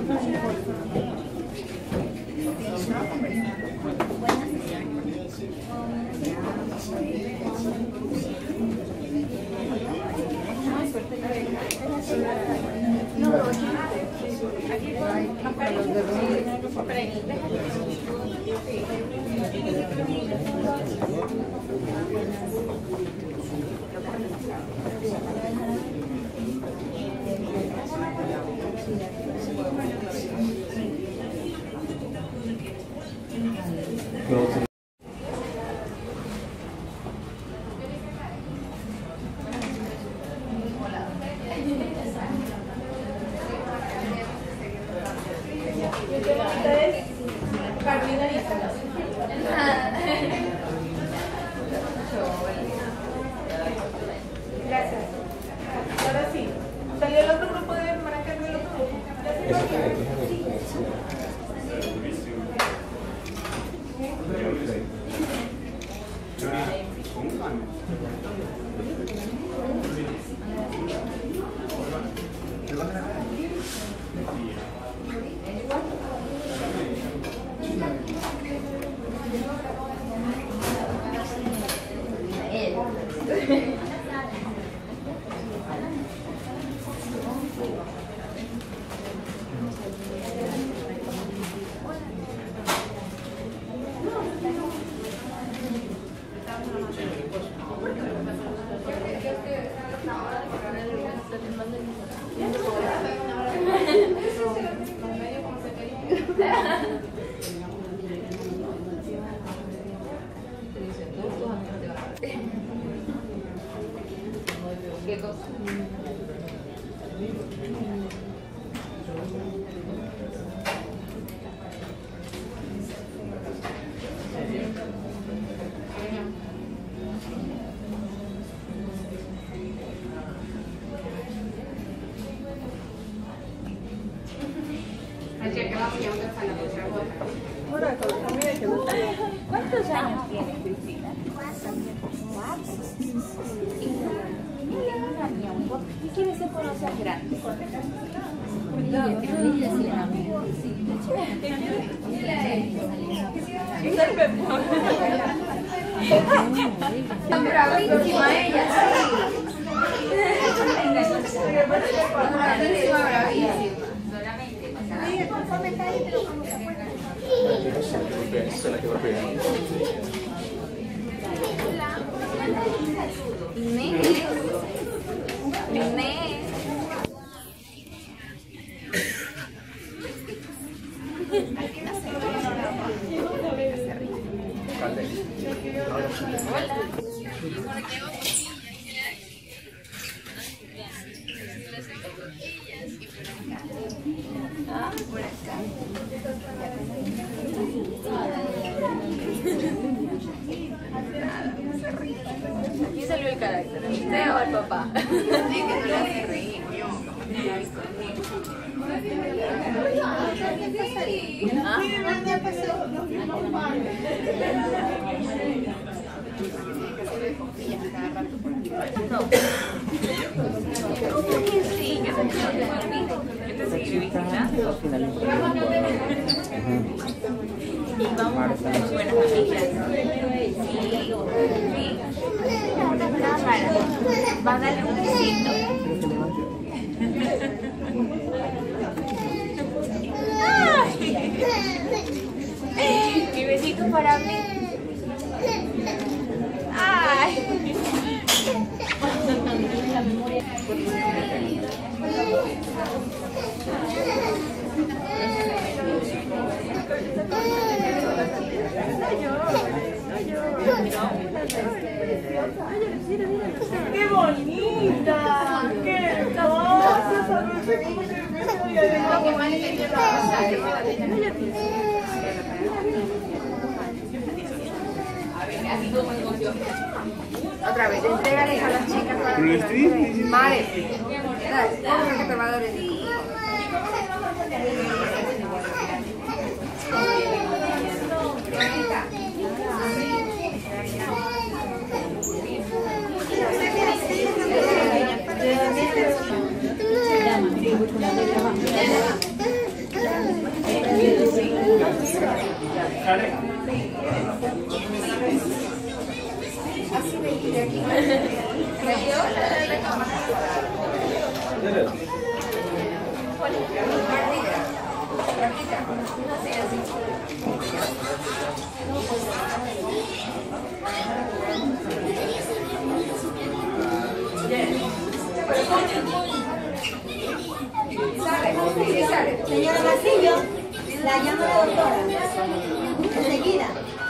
Gracias. Ahora sí. ¿Salió el otro grupo de Maracaibo y el otro grupo? ¿Qué cosa? ¿Cuántos años tiene Cristina? 4. ¿Qué quiere ser cuando seas grande? Está bravísima ella, bravísima. Aquí salió el carácter, ¿el usted o el papá? Es que no le hace reír, sí, que te seguiré visitando. Y vamos a ser buenas amigas. Sí, va a darle un besito. Mi besito para mí. Ay. ¡Qué bonita! ¡Qué hermosa! ¡Qué mal entendido! Otra vez, entrégales a las chicas para Mare, dale, que te va a dar el... Así de aquí. Señora Marcillo, la llama la doctora. Enseguida.